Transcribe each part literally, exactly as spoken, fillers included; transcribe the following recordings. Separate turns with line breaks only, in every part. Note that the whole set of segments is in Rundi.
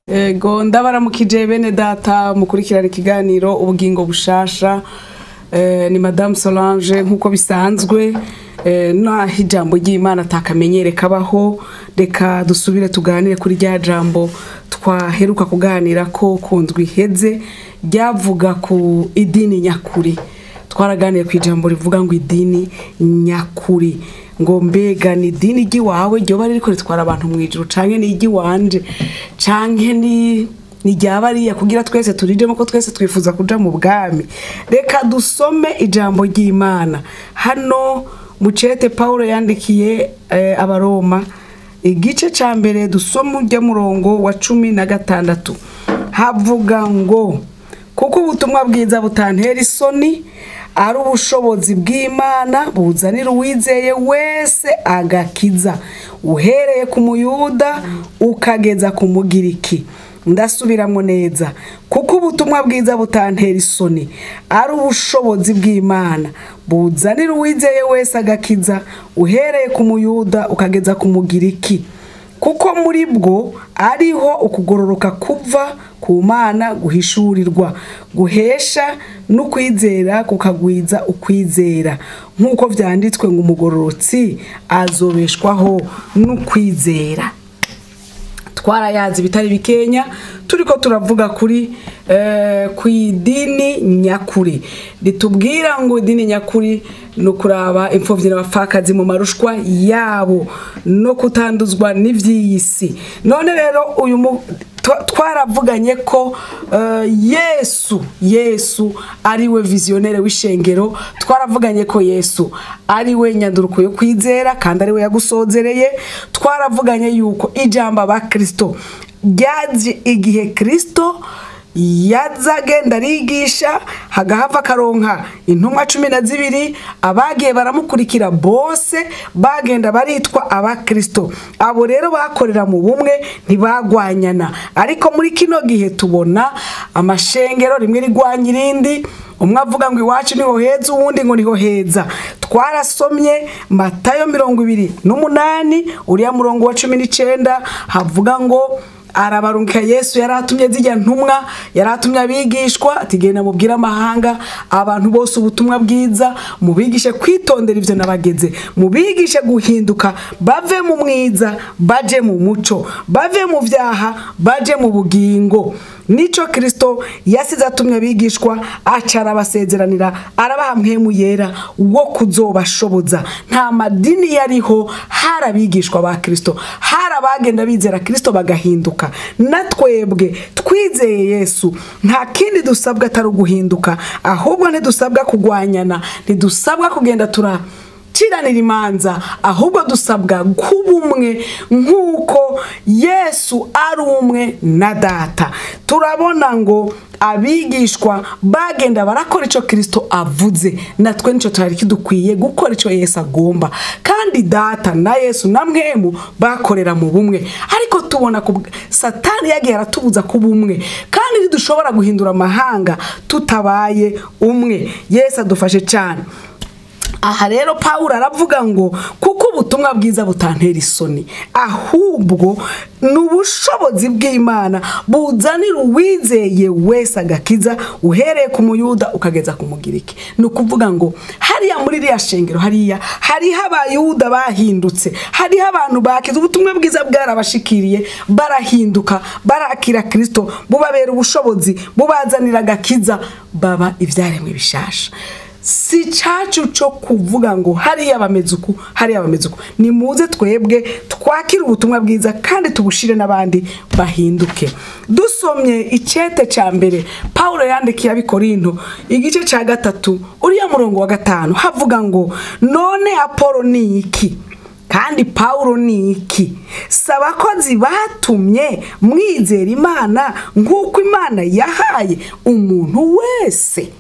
Ego ndabaramukije bene data mukurikirana ikiganiro ubugingo bushasha. eh, ni Madame Solange nkuko bisanzwe. eh, naho ijambo ry'Imana takamenyere kabaho, reka dusubire tuganire kuri rya jambo twaheruka kuganira ko kundwi heze ryavuga ku idini nyakuri. Twaraganiye ku ijambo rivuga ngo idini nyakuri, ngo mbega ni idini giwawe ryo bari riko ritwara abantu mwijuru canke ni igiwanje canke ni ni ryabariya kugira twese turijemo ko twese twifuza kuja mu bwami. Reka dusome ijambo ry'Imana hano mucete Paulo yandikiye eh, abaroma igice ca mbere dusoma urya murongo wa cumi na gatandatu. Havuga ngo kuko ubutumwa bwiza butantera isoni ari ubushobozi bw'Imana buzanira uwizeye wese agakiza, uhereye ku muyuda ukageza ku mugiriki. Ndasubiramwo neza, kuko ubutumwa bwiza butantera isoni ari ubushobozi bw'Imana buzanira uwizeye wese agakiza, uhereye ku muyuda ukageza ku mugiriki. Kuko muri bwo ariho ukugororoka kuva ku Mana guhishurirwa, guhesha no kwizera kukagwiza ukwizera, nkuko vyanditswe ngo umugororotsi azobeshwaho no kwizera. Twarayazi bitari bikenya turiko turavuga kuri eh, ku idini nyakuri. Litubwira ngo idini nyakuri no kuraba imfuvyi n'abafakazi mu marushwa yabo no kutanduzwa n'ivyisi. None rero uyu twaravuganye ko uh, Yesu Yesu ariwe visionnaire w'ishengero. Twaravuganye ko Yesu ariwe nyanduruko yo kwizera kandi ariwe yagusozereye. Twaravuganye yuko ijambo aba Kristo ryaje igihe Kristo yazagenda arigisha, hagahava karonka intumwa cumi na zibiri, abagiye baramukurikira bose bagenda baritwa aba Kristo. Abo rero bakorera mu bumwe ntibagwanyana, ariko muri kino gihe tubona amashengero rimwe rigwanya irindi, umwe avuga ngo iwacu niho heza uwundi ngo niho heza. Twarasomye Matayo mirongo ibiri n'umunani uriya murongo wa cumi n'icenda havuga ngo arabarungika Yesu yaratumye zijya ntumwa, yaratumye abigishwa ati genda mubwira amahanga abantu bose ubutumwa bwiza, mubigishe kwitondera ivyo nabageze, mubigishe guhinduka bave mu mwiza baje mu muco, bave mu vyaha baje mu bugingo. Nico Kristo yasize atumye abigishwa, acara basezeranira, arabaha mpwemu yera wo kuzobashoboza. Nta madini yariho, harabigishwa ba Kristo, harabagenda bizera Kristo bagahinduka. Natwebwe twizeye Yesu nta kindi dusabwa atari guhinduka, ahubwo ntidusabwa kugwanyana, ntidusabwa kugenda tura ciranira imanza, ahubwo dusabwa kubumwe nkuko Yesu ari umwe na Data. Turabona ngo abigishwa bagenda barakora ico Kristo avuze, natwe nico twari kidukwiye gukora ico Yesu agomba, kandi Data na Yesu na mwemu bakorera mu bumwe. Ariko tubona ko Satani yagiye aratubuza kubumwe, kandi ntidushobora guhindura amahanga tutabaye umwe. Yesu adufashe cyane. Aha rero Paulo aravuga ngo kuko ubutumwa bwiza butantera isoni, ahubwo n'ubushobozi bw'Imana buzanira uwizeye wese agakiza, uhereye ku muyuda ukageza ku mugiriki. Nukuvuga ngo hariya muri riya shengero hariya hariho abayuda bahindutse, hariho abantu bakiza, ubutumwa bwiza bwarabashikiriye, barahinduka, barakira Kristo, bubabera ubushobozi, bubazanira agakiza, baba ivyaremwe bishasha. Si cacu cyo kuvuga ngo hariya abamezuku hariya abamezuku. Ni muze twebwe twakira ubutumwa bwiza kandi tubushire n'abandi bahinduke. Dusomye icete ca mbere Paulo yandikiye abikorinto igice ca gatatu uriya murongo wa gatanu havuga ngo none Apolo ni iki kandi Paulo ni iki? Sabakozi batumye mwizera Imana nk'uko Imana yahaye umuntu wese.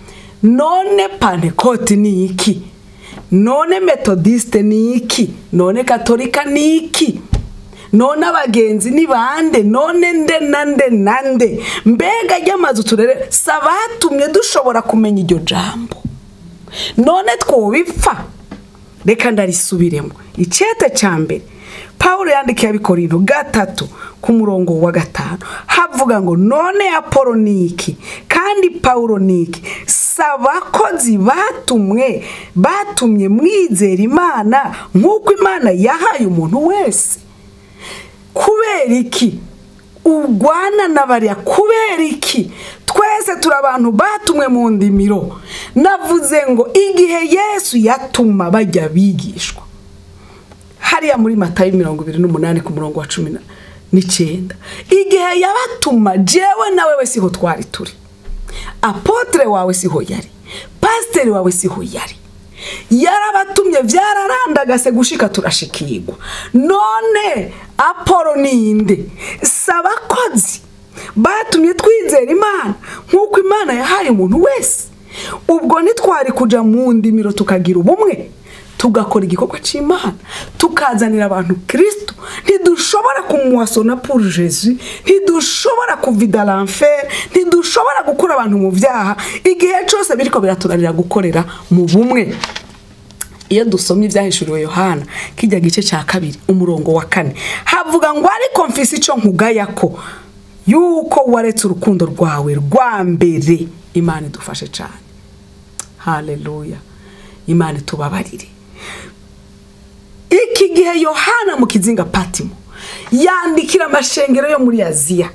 None Pentecote ni iki? None Methodiste ni iki? None Katolika ni iki? None abagenzi ni bande? None nde nande nande? Mbega ryamazu turere sabatumye dushobora kumenya iryo jambo. None twobipfa? Reka ndarisubiremo. Icete ca mbere Pawulo yandikiye Abikorinto gatatu ku murongo wa gatanu havuga ngo none Apolo niki kandi Pawulo niki sabakozi batumwe batumye mwizera Imana nk'uko Imana yahaye umuntu wese. Kubera iki urwana n'abariya? Kubera iki twese turi abantu batumwe mu ndimiro? Navuze ngo igihe Yesu yatuma bajya bigishwa hariya muri Matayo mirongo ibiri n'umunani ku murongo wa cumi n'icyenda, igihe yabatuma jewe nawe we siho twari turi, apotre wawe siho yari, pasiteri wawe siho yari, yarabatumye byararandagase gushika turashikirwa. None Apolo ninde? Sabakozi batumye twizera Imana nk'uko Imana yahaye umuntu wese. Ubwo ntitwari kuja mu ndimiro tukagira ubumwe tugakora igikorwa cy'Imana tukazanira abantu Kristo? Ntidushobora kumuwasona pour Jésus, ntidushobora kuvida l'enfer, ntidushobora gukura abantu mu byaha igihe cyose biriko biratunanira gukorera mu bumwe. Iyo dusomye ibyahishuriwe Yohana kijya gice cya kabiri umurongo wa kane havuga ngo ariko mfise ico nkugayako yuko waretse urukundo rwawe rwa mbere. Imana idufashe cyane. Haleluya. Imana tubabarire. Iki gihe Yohana mu kizinga Patimo yandikira amashengero yo muri Aziya,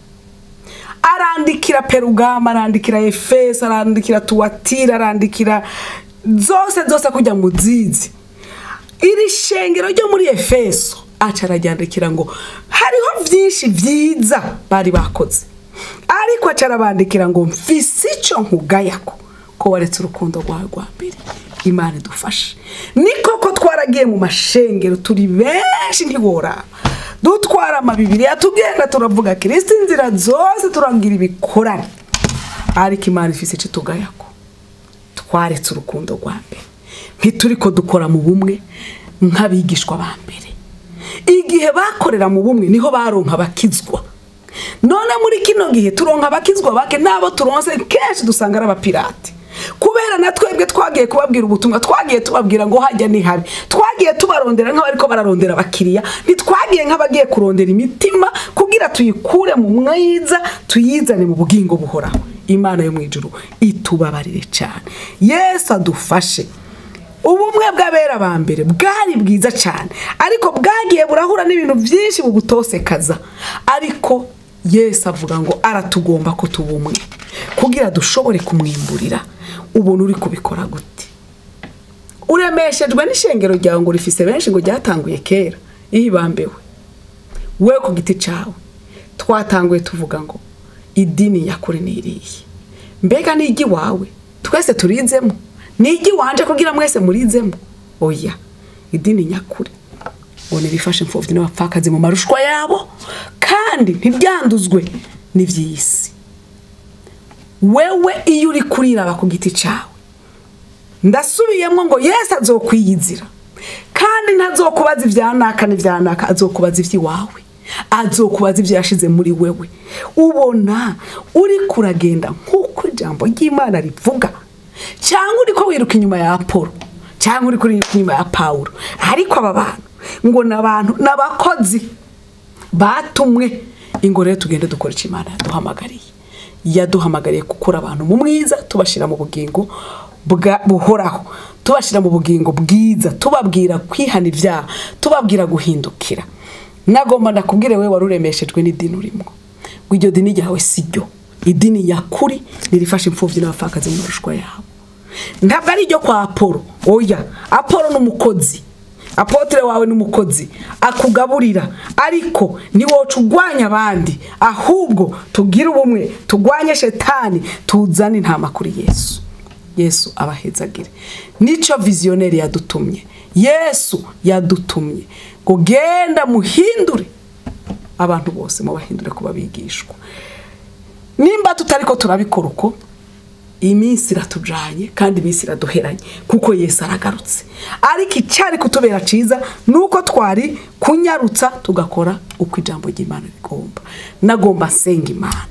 arandikira Perugama, arandikira Efeso, arandikira Tuwatira, arandikira zose zose kujya mu zizi. Iri shengero ryo muri Efeso acarajyandikira ngo hariho byinshi byiza bari bakoze, ariko acarabandikira ngo mfise ico nkugayako ko waretse urukundo rwawe rwa mbere. Imana idufashe. Niko ko twaragiye mu mashengero turi benshi ntiboraba, dutwara amabibiriya tugenda turavuga Kristo inzira zose turagira ibikorane, ariko Imana ifise ico tugayako twaretse urukundo rwa mbere. Ntituriko dukora mu bumwe nk'abigishwa ba mbere. Igihe bakorera mu bumwe niho baronka abakizwa. None muri kino gihe turonka abakizwa bake nabo turonse kenshi dusanga arabapirate, kubera na twebwe twagiye kubabwira ubutumwa, twagiye tubabwira ngo hajya ni habi, twagiye tubarondera nk'abariko bararondera abakiriya, ntitwagiye nk'abagiye kurondera imitima kugira tuyikure mu mwiza tuyizane mu bugingo buhoraho. Imana yo mwijuru itubabarire cyane. Yesu adufashe. Ubumwe bw'abera ba mbere bwari bwiza cyane, ariko bwagiye burahura n'ibintu byinshi mu butosekaza. Ariko Yesu avuga ngo aratugomba ko tubumwe kugira dushobore kumwimburira. Ubuntu uri kubikora gute? Uremeshejwe n'ishengero ryawe ngo rifise benshi ngo ryatanguye kera ihibambewe. We ku giti cawe twatanguye tuvuga ngo idini nyakuri niriye. Mbega nigi wawe twese turizemo? Nigi wanje kugira mwese murizemo? Oya, idini nyakuri ngo nirifashe imfuvyi n'abapfakazi mu marushwa yabo kandi ntibyanduzwe n'ivyisi. Wewe iyo uri kuriraba ku giti cawe, ndasubiyemo ngo Yesu azokwiyizira kandi ntazokubaza ivyanaka n'ivyanaka, azokubaza ivyi wawe, azokubaza ivyo yashize muri wewe. Ubona uri kuragenda nk'uko ijambo ry'Imana rivuga, cyangwa uri ko wiruka inyuma ya Apolo, cyangwa uri kuri inyuma ya Pawulo? Ariko aba bantu ngo nabantu nabakozi batumwe. Ingo rero tugende dukora icyo Imana yaduhamagariye. Yaduhamagariye gukura abantu mu mwiza tubashira mu bugingo buhoraho, tubashira mu bugingo bwiza, tubabwira kwihana ivyaha, tubabwira guhindukira. Nagomba ndakubwire wewe waruremeshejwe n'idini urimo, ngo iryo dini ryawe siryo. Idini nyakuri nirifashe imfuvyi n'abapfakazi mu marushwa yabo. Ntabwo ari ryo kwa Apolo. Oya, Apolo n'umukozi, apotre wawe n'umukozi akugaburira, ariko ni wocu ugwanya abandi. Ahubwo tugira ubumwe, tugwanye shetani, tuzane intama kuri Yesu. Yesu abahezagire. Nico visionnaire yadutumye. Yesu yadutumye ngo genda muhindure abantu bose, mu bahindure kuba bigishwa. Nimba tutariko turabikora uko, iminsi iratujanye kandi iminsi iraduheranye kuko Yesu aragarutse. Ariko icyari kutubera ciza nuko twari kunyarutsa tugakora uko ijambo ry'Imana rigomba. Nagomba senga Imana.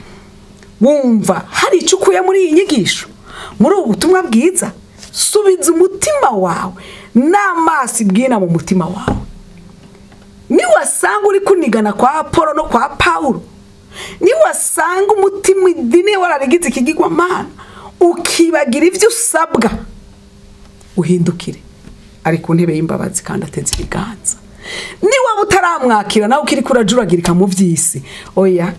Wumva hari icyo ukuye muri iyi nyigisho, muri ubu butumwa bwiza? Subiza umutima wawe n'amaso ibwina mu mutima wawe. ni wasanga uri kunigana kwa Apolo no kwa Paulo, ni wasanga umutima idini wararigize ikigirwa mana ukibagira ivyo usabwa, uhindukire ari ku ntebe y'imbabazi kandi ateze ibiganza. Ni waba utaramwakira nawe ukiri kurajuragirika mu vyisi, oya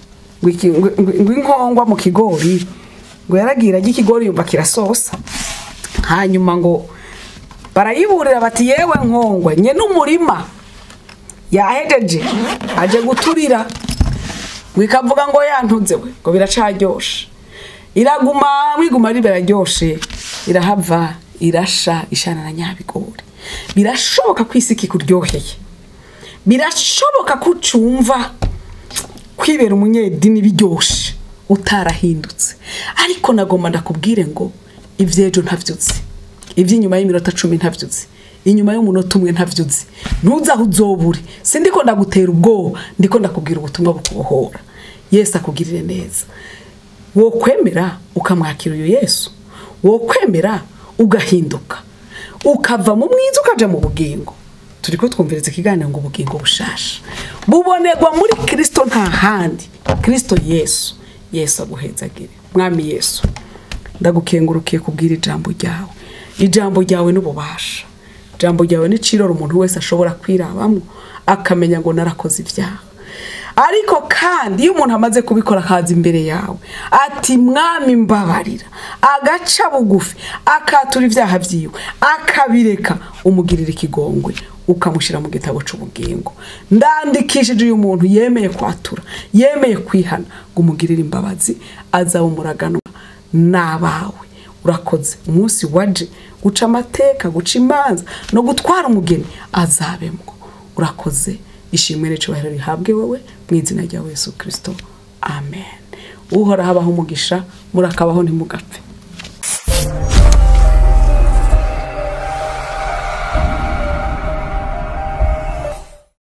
ngo inkongwa mu kigori ngo yaragira y'ikigori yumva kirasosa, hanyuma ngo barayiburira bati yewe nkongwa nye n'umurima yahejeje aje guturira, wikavuga ngo yantuze we ngo biracaryoshe, iraguma wiguma riberaryoshe, irahava irasha ishana na nyabigori. Birashoboka kwisiki kuryoheye, birashoboka kucumva kwibera umunyedini biryoshe utarahindutse, ariko nagomba ndakubwire ngo ivyejo ntavyutse, ivy'inyuma y'iminota cumi ntavyutse, inyuma y'umunota umwe ntavyutse, ntuza uzobure. Sindiko ndagutera ubwoba, ndiko ndakubwira ubutumwa bukubohora. Yesu akugirire neza. Wo kwemera ukamwakira uyu Yesu, wo kwemera ugahinduka ukava mu mwiza ukaja mu bugingo. Turiko twumvireze ikiganiro ngo ubugingo bushasha bubonerwa muri Kristo, nta handi. Kristo Yesu. Yesu aguhezagire. Mwami Yesu, ndagukengurukiye kubwira ijambo ryawe. Ijambo ryawe n'ububasha, ijambo ryawe ni ciroro umuntu wese ashobora kwirabamwe akamenya ngo narakoze ivyaha. Ariko kandi iyo umuntu amaze kubikora kazi imbere yawe ati mwami mbabarira, agaca bugufi akatura ivyaha vyiwe akabireka, umugirira ikigongwe ukamushira mu gitabo c'ubugingo. Ndandikishije uyu muntu yemeye kwatura, yemeye kwihana, ngo umugirire imbabazi, azaba umuragano nabawe. Urakoze umunsi waje guca amateka, guca imanza no gutwara umugeni azabemwo. Urakoze, ishimwe n'icubahiro rihabwe wewe mu izina rya Yesu Kristo, amen. Uhora habaho umugisha, murakabaho ntimugapfe.